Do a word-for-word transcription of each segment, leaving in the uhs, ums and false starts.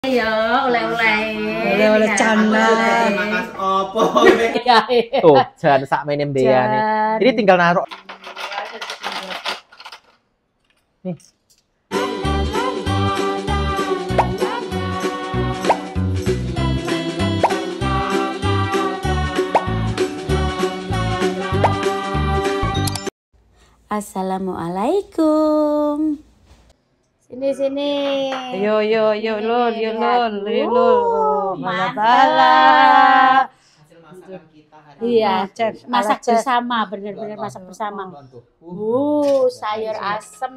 Ya, oleh-oleh. Oleh-oleh cana. Makas opo. Tuh, jangan sak main mbeane. Ini tinggal naruh. Nih. Assalamualaikum. Sini sini. Yo yo yo lol yo lol yo lol. Uh, Bala mantap. bala. Hasil masakan kita hari Iya, Chef, masak ala chef. bersama, benar-benar masak bersama. Uh, sayur asem.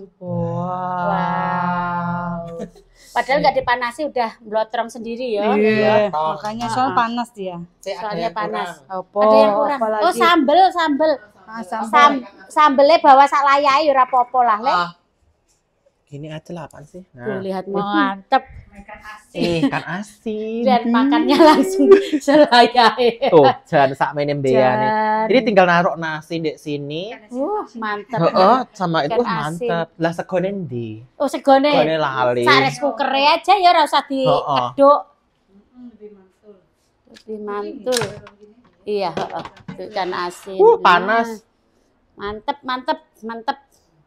Wow. Padahal nggak dipanasi udah blotrong sendiri ya. Iya, toh. makanya soal panas dia. Soalnya panas. Apa? Ada yang kurang. Apalagi? Oh, sambel, sambel. Ah, sambal. Sam, sambelnya bawa sak layai ora apa-apa lah, Le. Ah. Gini aja lah apaan sih? Tuh, Nah. lihat mantep. Eh, kan asin. Dan makannya langsung selayai. Tuh, jangan sak main mbeane. Jan. Ini tinggal naruh nasi di sini. Uh, mantep. Heeh, sama itu Ikan asin. mantap. Lah segone ndi? Oh, segone. Segone lali. Sares cooker aja ya, ora usah Heeh. dikeduk. Lebih mantul. Iya, heeh. Itu ikan asin. Uh, panas. Mantep, mantep, mantep.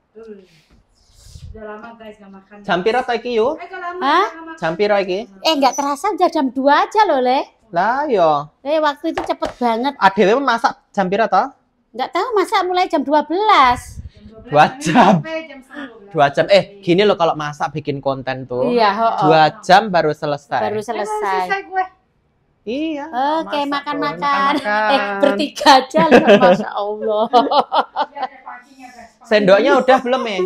Udah lama guys gak makan. Jam piro ta iki yo? Hah? Jam piro iki? Eh, nggak terasa udah jam dua aja loh, Le. Lah yo. Eh, waktu itu cepet banget. Adewe masak jam piro ta? Nggak tahu masa mulai jam dua belas. Dua jam. Dua jam. Eh, gini loh kalau masak bikin konten tuh. Iya, heeh. Dua jam baru selesai. Baru selesai. Iya. Oke, masak, makan-makan. tuh, makan-makan. Eh, bertiga aja loh, Masya Allah. Sendoknya udah belum ya?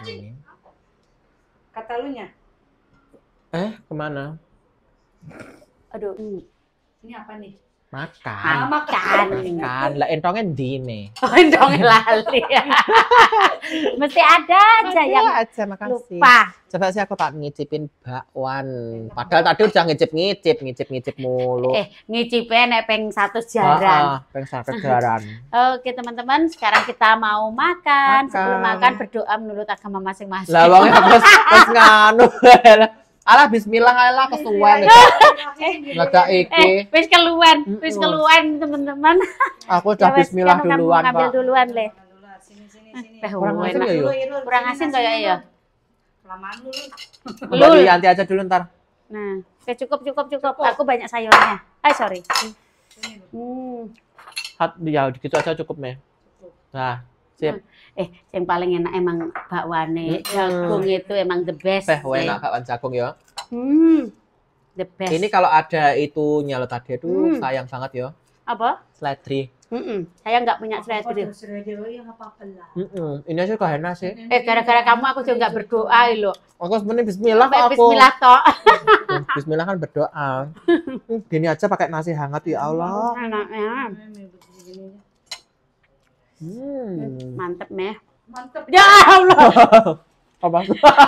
Kata lu nya. Eh, kemana? Aduh, Ini apa nih? Makan. makan. Makan. Lah entongnya ndi nih? Dong lali. Mesti ada aja yang Iya aja, makasih. lupa. Coba sih aku tak ngicipin bakwan. Padahal tadi udah ngicip-ngicip, ngicip-ngicip mulu. Eh, ngicipin nek peng satu jaran. Ah, peng satu jaran. Oke, teman-teman, sekarang kita mau makan. Makan. Sebelum makan berdoa menurut agama masing-masing. Lah wong wis wis nganu. Alah bismillah alah kesuwen itu. Lada Eh, iki. wis keluwen, wis Mm-mm. keluwen teman-teman. Aku Ya udah wes, bismillah kan kamu duluan, ngambil Pak. duluan, Le. Sini sini sini. Eh, Kurang asin enak. ya, Yo? Kurang asin kayak ya. Kelamaan dulu. Mbak Yanti aja dulu ntar. Nah, oke, cukup cukup cukup. Aku banyak sayurnya. Ay, sorry. Hmm. Hat ya gitu aja cukup, Me. Nah, sip. Eh, yang paling enak emang bakwane. Mm-mm. Jagung itu emang the best. Teh Le. enak bakwan jagung ya. Hmm. The best. Ini kalau ada itunya lo tadi tuh Hmm. sayang banget ya. apa? Seledri. Mm-mm. Saya nggak punya seledri. Surabaya nggak apa-apa lah. Mm-mm. Ini aja kok enak sih. Eh, gara-gara kamu aku juga nggak berdoa loh. Aku sebenarnya bismillah Sampai kok aku. Bismillah toh. Bismillah kan berdoa. Hmm, Gini aja pakai nasi hangat ya Allah. Enaknya. Hmm. Mantep, Meh. Mantep. Ya Allah. Apa?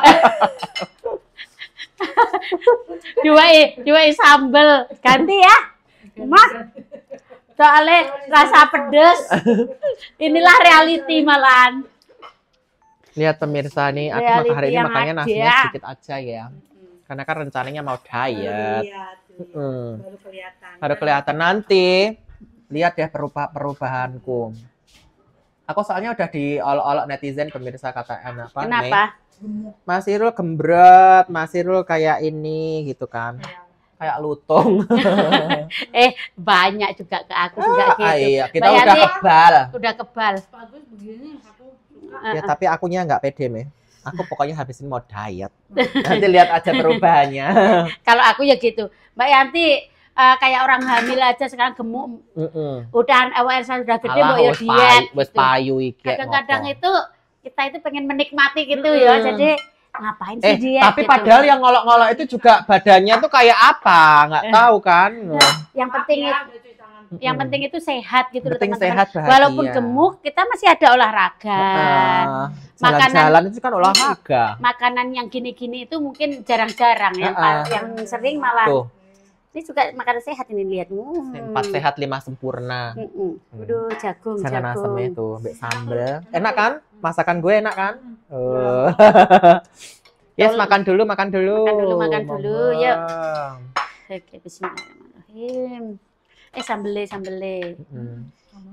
Dua i, dua i sambel. Ganti ya. Mas. Soalnya rasa pedes. Inilah reality malahan. Lihat pemirsa nih, aku Reality makan hari ini yang makannya ada. nasinya sedikit aja ya. Karena kan rencananya mau diet. Iya, tuh. Mm. Baru kelihatan. Baru kelihatan nanti. Lihat ya perubah perubahanku. Aku soalnya udah diolok-olok netizen pemirsa kata enak apa? Kenapa? Mas Irul gembrot, Mas Irul kayak ini gitu kan. Kayak lutung. Eh, banyak juga ke aku juga gitu. Ah, iya, kita Mbak udah Yanti kebal. udah kebal. Bagus begini aku suka. Ya tapi akunya nggak pede, Me. Aku pokoknya habis ini mau diet. Nanti lihat aja perubahannya. Kalau aku ya gitu. Mbak Yanti eh, kayak orang hamil aja sekarang gemuk. Heeh. Udah awal saya udah gede Alah, mau ya wis diet. payu- wis gitu. payu iki. Kadang-kadang ngopo. itu kita itu pengen menikmati gitu ya. Mm. Jadi ngapain sih Eh, diet? tapi gitu. padahal yang ngolok-ngolok itu juga badannya tuh kayak apa? Nggak Eh. tahu kan? yang penting Ya, itu, udah cuci tangan. yang penting itu sehat gitu loh, Penting teman-teman. sehat, bahagia. Walaupun gemuk, kita masih ada olahraga. Heeh. Makanan- Jalan-jalan itu kan olahraga. Makanan yang gini-gini itu mungkin jarang-jarang. Yang, Heeh. yang sering malah Tuh, ini juga makanan sehat ini lihat. Hmm. empat sehat lima sempurna. Mm-mm. Waduh, jagung, Jangan jagung. asemnya tuh, mbak sambel. Enak kan? Masakan gue enak kan? Oh. Yes, makan dulu, makan dulu. Makan dulu, makan dulu, yuk. Wow. Oke, bismillahirrahmanirrahim. Eh, sambele, sambele. Hmm.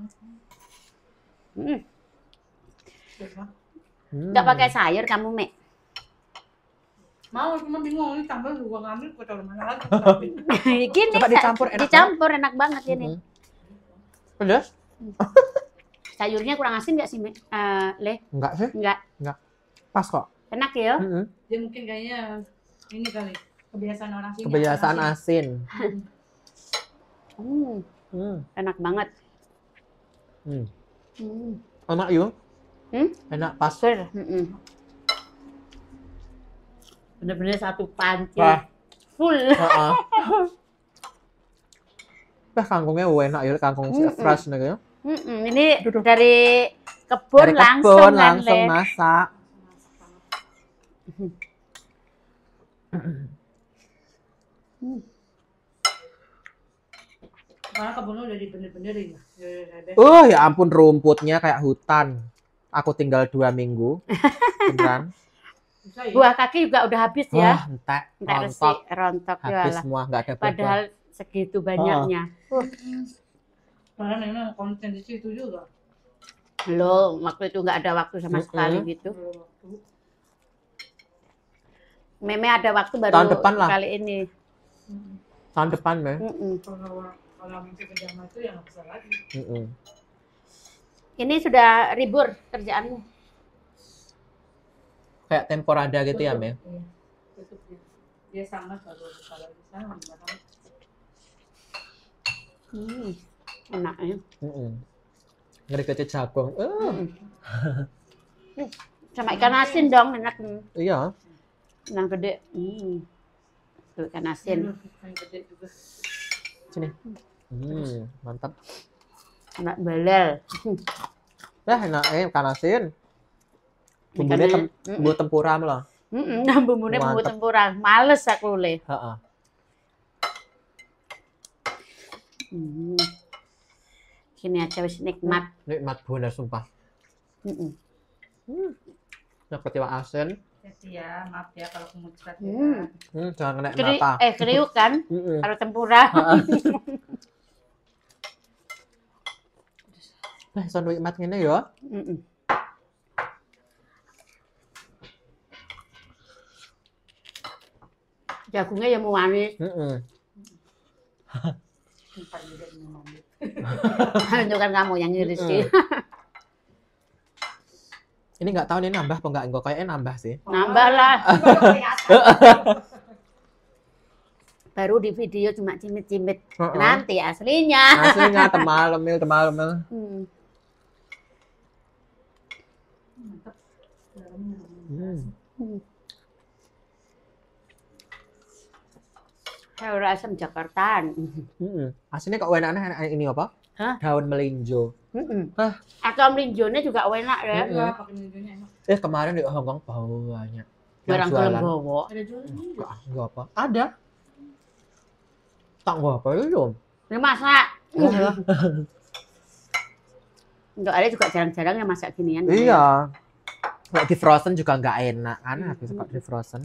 Hmm. Hmm. Nggak pakai sayur kamu, Mek? Mau, cuma bingung ini tambah juga ngambil ke taruh mana lagi. Gini, Coba dicampur, enak dicampur enak banget ini. Hmm. Pedas? Sayurnya kurang asin nggak sih, Mek? Eh, Le? Enggak sih, Nggak. pas kok. Enak ya? Mm-mm. Dia mungkin kayaknya ini kali kebiasaan orang sini. Kebiasaan asin. Hmm, Hmm. enak banget. Hmm. Hmm. Enak yuk. Hmm? Enak pas. Sur. Mm-mm. Bener-bener satu panci. Wah. Full. Heeh. Wah, kangkungnya enak ya, kangkung Mm-mm. fresh nih ya. Mm-mm. Ini Duduh. dari kebun Dari langsung kebun kan, langsung Le? masak. Karena kebunnya udah dibener-benerin ya. Ya, ya, ya. Oh ya ampun, rumputnya kayak hutan. Aku tinggal dua minggu. Beneran. Bisa ya? Buah kaki juga udah habis ya. Wah, entek, Entek resi, rontok, rontok ya habis lah. semua, nggak ada buah. Padahal segitu banyaknya. Karena memang konten di situ juga. Belum, waktu itu nggak ada waktu sama Mm-mm. sekali gitu. Kalau waktu Meme ada waktu baru Tahun depan lah. kali ini. Tahun depan, Meh. Mm-mm. kalau kalau mimpi pejama itu ya nggak bisa lagi. Mm-mm. Ini sudah ribur kerjaanmu. Kayak temporada gitu ya, Meh. Iya, tutup dia. Dia sama kalau kalau bisa gimana? Hmm, enak ya. Mm-mm. Ngeri kece jagung. Eh, Mm. Hmm, sama ikan asin dong, enak. iya. Yang gede. Hmm. Tuh, ikan asin. Yang gede juga. Sini. Hmm, mantap. Enak belel. Nah, enak eh ikan asin. Bumbunya tem Ikannya- bumbu tempura loh. Mm-mm, nah, bumbunya bumbu Mantap. tempura. Males aku le. Heeh. Hmm. Sini aja wis nikmat. Nikmat bener sumpah. Mm-mm. Yang ketiwa asin. Jadi ya, maaf ya kalau kemudian Hmm. Hmm, jangan kena Keri, mata. eh kriuk kan? Mm-mm. Kalau tempura. Nah, iso nikmat ngene ya. Mm-mm. Jagungnya ya mau manis. Heeh. Simpan juga ini mandi. Itu kan kamu yang ngiris sih. Ini nggak tahu nih nambah apa nggak, enggak kayaknya nambah sih. Nambah lah. Baru di video cuma cimit-cimit. Heeh. Nanti aslinya. Aslinya temal lemil temal lemil. Hmm. Mantap. Dalamnya. Hmm. Hmm. Sayur asam Jakartaan. Hmm. Aslinya kok enak enak ini apa? Hah? Daun melinjo. Mm-mm. Hah? Atau melinjonya juga enak ya. Mm-mm. Enggak pakai minumnya enak. Eh kemarin di Hongkong bau banyak. Yang Barang jualan. film bawa. Ada jualan juga. Enggak, enggak apa. Ada. Tak gua apa itu? Ini masak. Iya. Untuk ada juga jarang-jarang yang masak ginian. Iya. Kalau di frozen juga nggak enak kan, habis kalau di frozen.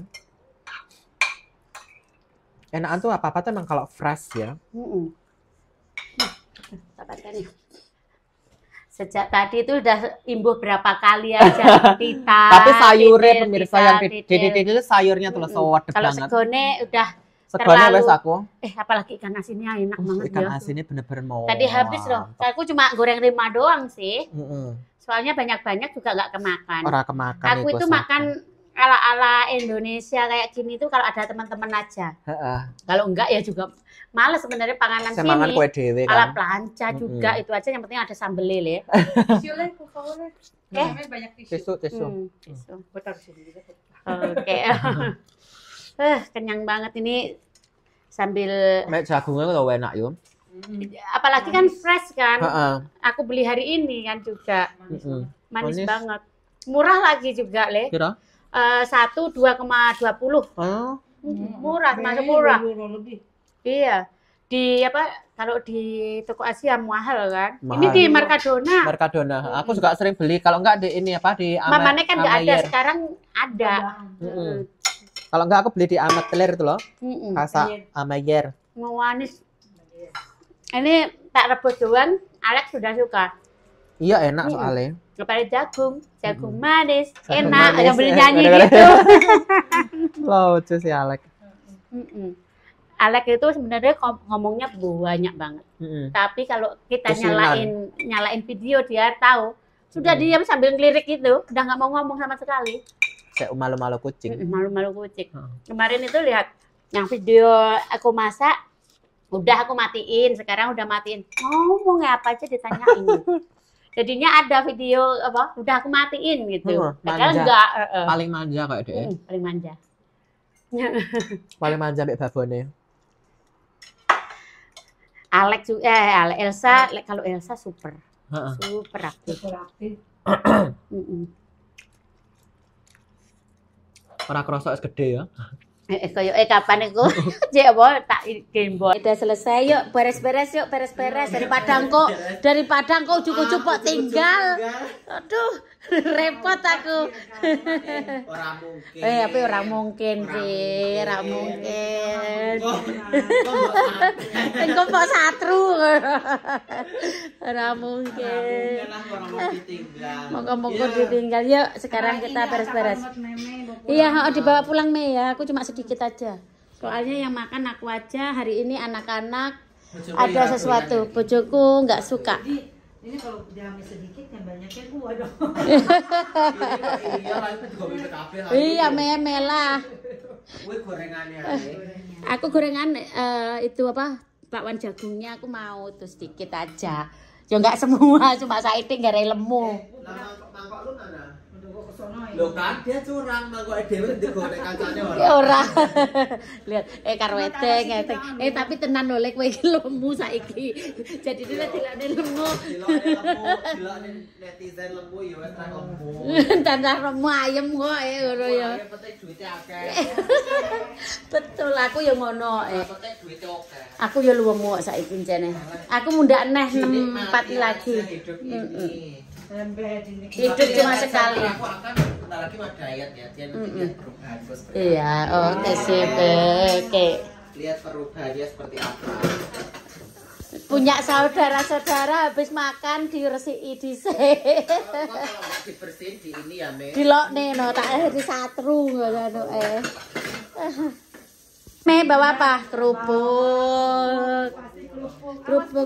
Enakan tuh apa-apa tuh emang kalau fresh ya. Mm-mm. Dapatkan nih. Sejak tadi itu udah imbuh berapa kali aja kita. Tapi sayurnya titil, pemirsa titil, yang di titil. di di- itu sayurnya tuh Mm-mm. sewedek Kalau banget. segone udah Segone terlalu- wes aku. eh apalagi ikan asinnya enak Uh, banget ikan ya. asinnya bener-bener mau. Tadi habis loh. Aku cuma goreng lima doang sih. Heeh. Soalnya banyak-banyak juga nggak kemakan. Ora kemakan Aku itu Sasa. makan ala-ala Indonesia kayak gini tuh kalau ada teman-teman aja. Heeh. Kalau enggak ya juga males sebenarnya panganan Saya mangan sini. kue dhewe Ala kan. plancha juga itu aja yang penting ada sambel lele. Tisu lah, por favor. Oke. Namanya banyak tisu. Tisu tisu. Hmm, tisu. Gue taruh sini juga. Oke. Eh, kenyang banget ini sambil Mek jagungnya tuh enak yo. apalagi kan fresh kan. Heeh. Aku beli hari ini kan juga Manis Mm-mm. banget. manis, Manis. banget. Murah lagi juga, Le. Kira? Eh, satu dua koma dua puluh. Oh. Murah, termasuk Kayaknya murah. dua euro lebih. Iya. Di apa kalau di toko Asia mahal kan. Ini Mahal. di Mercadona. Mercadona. Aku juga sering beli kalau enggak di ini apa di Ama- Mamane kan nggak ada, Amayer. sekarang ada. Mm-mm. Mm. Kalau enggak aku beli di Amat Teler itu loh. Mm-mm. Kasa Amayer. Mau manis. Ini tak rebus doang, Alex sudah suka. Iya enak Mm-mm. soalnya. Kepada jagung, jagung manis, Jagung enak. manis, Yang beli eh, nyanyi gara-gara- gitu. Lucu sih Alek. Mm-mm. Alex itu sebenarnya kom- ngomongnya banyak banget. Mm-mm. Tapi kalau kita Kesinan. nyalain nyalain video dia tahu sudah Hmm. diam sambil ngelirik itu, udah nggak mau ngomong sama sekali. Kayak malu-malu kucing. Mm-mm, malu-malu kucing. Hmm. Kemarin itu lihat yang video aku masak, udah aku matiin. Sekarang udah matiin. Ngomongnya apa aja ditanyain. Gitu. Jadinya ada video apa? Udah aku matiin gitu. Hmm, Padahal manja. enggak. eh, eh. Paling manja kayak dia. Mm, paling manja. Paling manja mbek babone. Alex juga, eh Ale- Elsa, le- kalau Elsa super, Heeh. super aktif. Super aktif. Mm-mm. Ora krasa wis gede ya. Eh, eh, kayak eh kapan iku? Cek apa tak gembok. Udah selesai yuk, beres-beres yuk, beres-beres daripada engko daripada engko ujuk-ujuk kok tinggal. Aduh, repot aku. Ora mungkin. Eh, tapi ora mungkin sih, ora mungkin. Engko kok satru. Ora mungkin. Lah orang mau ditinggal. Moga-moga ditinggal. Yuk, sekarang kita beres-beres. Iya, oh, dibawa pulang Mei ya. Aku cuma sedikit aja. Soalnya yang makan aku aja. Hari ini anak-anak ada sesuatu. Bojoku nggak suka. Ini kalau diambil sedikit yang banyaknya gua dong. Iya, lah itu juga bisa kabeh. Iya, meme lah. Kuwi gorengannya. Aku gorengan eh, itu apa? Bakwan jagungnya aku mau tuh sedikit aja. Ya nggak semua, cuma saya itu nggak lemu. Lah mangkok lu mana? Gua kesono ya. Loh kan dia curang mangkok dhewe digoreng kacanya Ya ora. ora. Lihat, eh karo wedeng, wedeng. Eh tapi tenan lho lek kowe iki lemu saiki. Jadi dia dilane lemu. Dilokne lemu, dilokne netizen lemu ya wis ra lemu. Tanda lemu ayem kok eh ngono ya. Yang penting duitnya akeh. Betul aku ya ngono eh. Yang penting duitnya akeh. Aku ya luwemu saiki jene. Aku mundak neh enam empat lagi. Hidup ini. Lembeh ini. Hidup cuma sekali. Aku akan bentar lagi mau diet ya. Dia nanti lihat perubahan seperti apa. Iya, oke sip. Oke. Lihat perubahannya seperti apa. Punya saudara-saudara habis makan diresiki dhisik. Kalau kalau dibersihin di ini ya, Me. Dilokne no tak disatru ngono eh. Me bawa apa? Kerupuk. Kerupuk.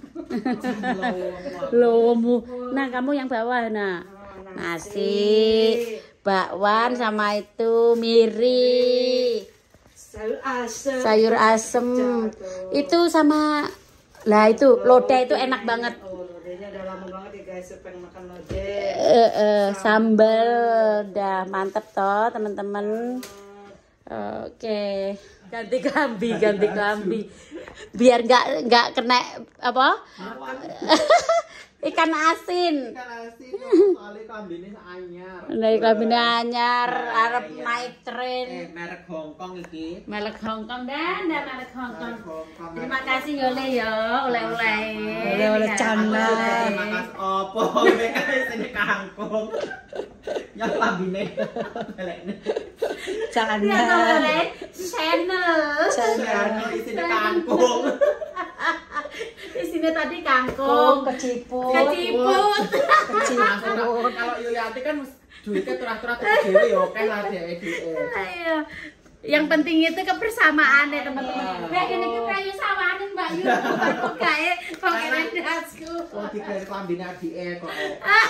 Lomu. Nah, kamu yang bawa nah. Nasi, bakwan sama itu miri, Sayur asem. sayur asem. Itu sama lah itu lodeh itu enak banget. Oh, lodehnya udah lama banget ya guys, pengen makan lodeh. Eh, eh, sambal udah mantep toh teman-teman. Oke, ganti kelambi, ganti kelambi, biar nggak nggak kena apa ikan asin. Ikan asin soalnya kambingnya anyar. Dari kelambi anyar, arep naik tren. Eh, merek Hongkong iki. Melek Hongkong dan dan melek Hongkong. Hongkong. Terima kasih Yole ya, oleh-oleh. Oleh-oleh canda. Terima kasih opo mereka sini kangkung. Yang kambingnya meleknya. Canda. Dia oleh channel. Yang di sini kangkung. Di sini tadi kangkung, Keciput. keciput. Keciput. Kalau Yuliati kan duitnya turah-turah dewe ya oke lah dhewe. Ayo. Yang penting itu kebersamaan ya teman-teman. Kayak gini kita ayo sawanin Mbak Yu. Kok kae kok kene dasku. Oh dikira kambing adike kok.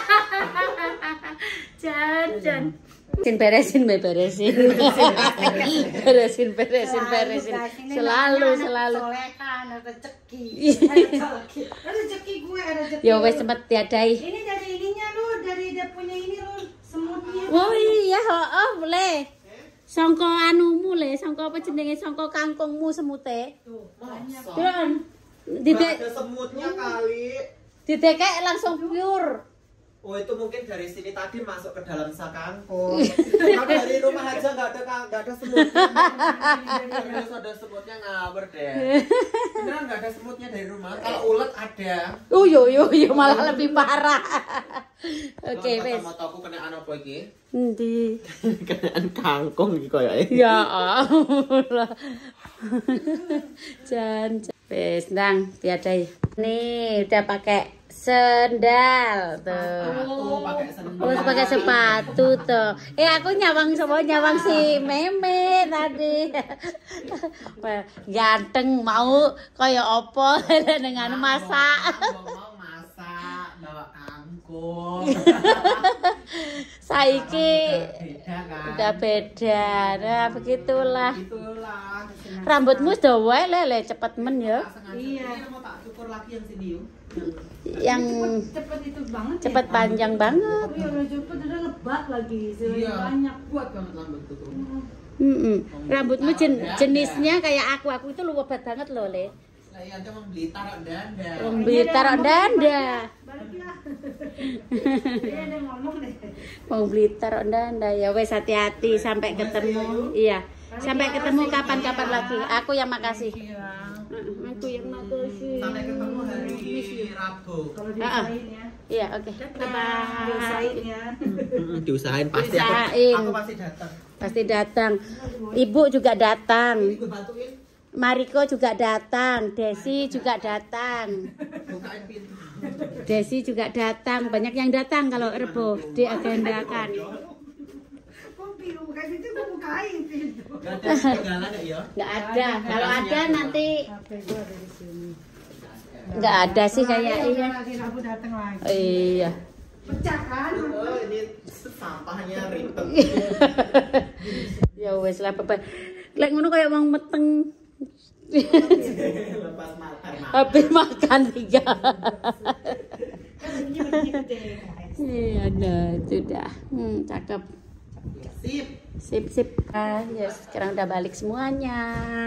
Jan jan. Beresin beresin be beresin. Beresin beresin beresin. Selalu selalu. Solekan, ada rezeki. Rezeki. Rezeki gue ada rezeki. Ya wes sempat tiadai. Ini dari ininya lu, dari dia punya ini lu, semutnya. Oh iya, oh boleh. Sangka anumu le, sangka apa jenenge sangka kangkungmu semute. Tuh, banyak. Don. Tidak Didek ada semutnya kali. didekek langsung pure. Oh itu mungkin dari sini tadi masuk ke dalam sakangkung. Kalau dari rumah aja nggak ada nggak ada semutnya. Terus ada semutnya ngawur deh. Beneran nggak ada semutnya dari rumah. Kalau ulet ada. Oh yo yo yo malah lebih parah. Oke wes. Motoku kena apa iki? Endi? Kenaan kangkung iki koyoke. Ya Allah. Jan. Wes nang tiadai. Nih udah pakai sendal tuh. Tuh pakai sendal. Terus pakai sepatu tuh. Eh aku nyawang semua nyawang si Meme tadi. Ganteng mau kaya opo dengan masak. Mau masak bawa kangkung. Saiki Beda kan. udah beda. Nah, begitulah. Itulah. Rambutmu sudah wae lele cepet men ya. Iya. Mau tak cukur lagi yang sini yuk. Yang Cepet itu banget ya. cepet panjang banget. Oh iya udah cepet udah lebat lagi. Iya. Banyak. Kuat banget rambutku tuh. Mm-mm. Rambutmu jen- jenisnya kayak aku. Aku itu lebat banget loh, Le. Lah iya aja mau beli taruh danda. Wong Blitar ndanda. Balik ya. Iya ada ngomong deh. Wong Blitar ndanda. Ya wes hati-hati sampai ketemu. Iya. Sampai ketemu kapan-kapan lagi. Aku yang makasih. Mm-mm, Aku yang makasih. Sampai ketemu hari Rabu. Kalau Ah, ah. diusahain ya. Iya, oke. Bye. Diusahain ya. Diusahain pasti Diusahain. aku. Aku pasti datang. Pasti datang. Ibu juga datang. Gue bantuin. Mariko juga datang. Desi juga datang. Bukain pintu. Desi juga datang. Banyak yang datang kalau Rebo diagendakan. Kok bingung bukan itu gue bukain pintu. Gak ada ketinggalan ya? Nggak ada. Kalau ada nanti H P gue ada di sini. nggak ada sih kayak Ayo, iya. lagi Rabu datang lagi. Oh, iya. Pecah kan? Oh ini sampahnya ribet. Ya wes lah Bapak. Lek ngono kayak wong meteng. Lepas makan. Habis makan tiga. Kan ini begini gede. Iya, nah, sudah. Hmm, cakep. Sip. Sip, sip. Ah, ya, sekarang udah balik semuanya.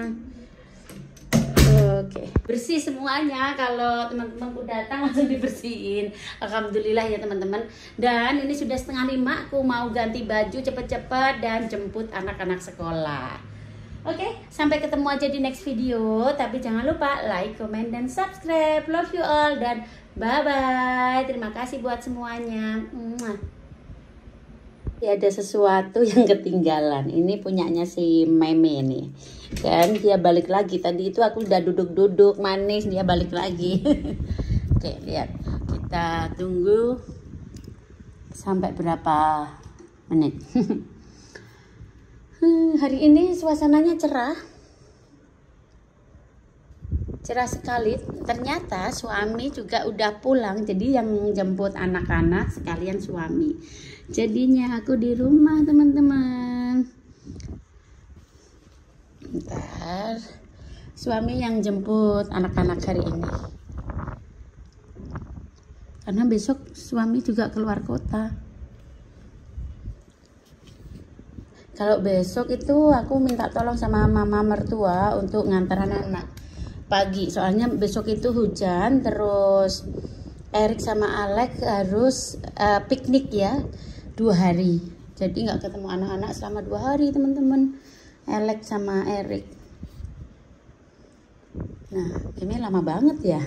Oke, bersih semuanya. Kalau teman-temanku datang langsung dibersihin. Alhamdulillah ya teman-teman. Dan ini sudah setengah lima. Aku mau ganti baju cepet-cepet dan jemput anak-anak sekolah. Oke, sampai ketemu aja di next video. Tapi jangan lupa like, comment, dan subscribe. Love you all dan bye-bye. Terima kasih buat semuanya. Mwah. Ya, ada sesuatu yang ketinggalan. Ini punyanya si Meme nih. Dan dia balik lagi. Tadi itu aku udah duduk-duduk manis, dia balik lagi. Oke, lihat. Kita tunggu sampai berapa menit. Hmm, hari ini suasananya cerah. Cerah sekali. Ternyata suami juga udah pulang. Jadi yang jemput anak-anak sekalian suami. Jadinya aku di rumah teman-teman. Bentar. Suami yang jemput anak-anak hari ini. Karena besok suami juga keluar kota. Kalau besok itu aku minta tolong sama mama mertua untuk ngantar anak-anak pagi. Soalnya besok itu hujan, terus Erik sama Alex harus uh, piknik ya, dua hari. Jadi nggak ketemu anak-anak selama dua hari teman-teman. Alex sama Erik. Nah, ini lama banget ya.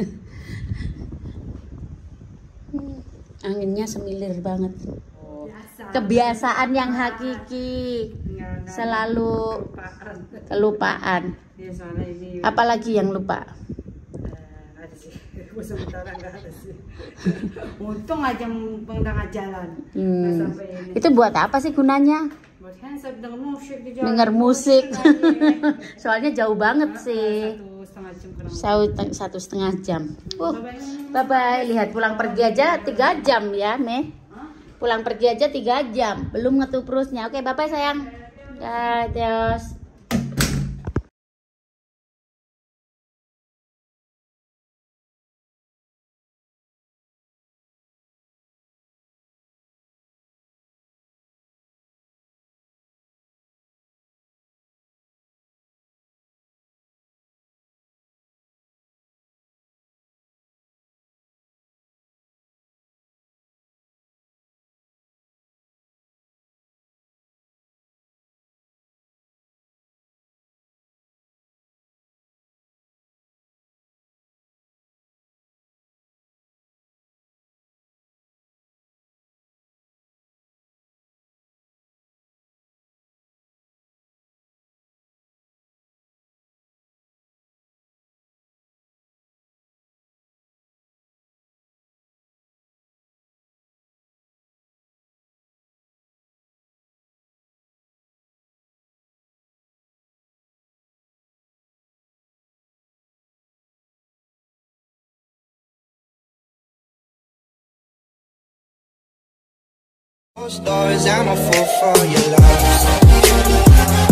Anginnya semilir banget. Kebiasaan yang hakiki, selalu kelupaan. Apalagi yang lupa? Ada sih, sementara nggak ada sih. Untung aja pengendara jalan. Hmm. Sampai ini. Itu buat apa sih gunanya? Buat handset dengar musik di jalan. Dengar musik. Soalnya jauh banget sih. Satu setengah jam kurang. Satu, satu setengah jam. Uh, bye bye. Lihat pulang pergi aja tiga jam ya, Meh. Pulang pergi aja tiga jam. Belum ngetup perutnya. Oke, bye bye sayang. Dadah. Stars, I'm a fool for your love.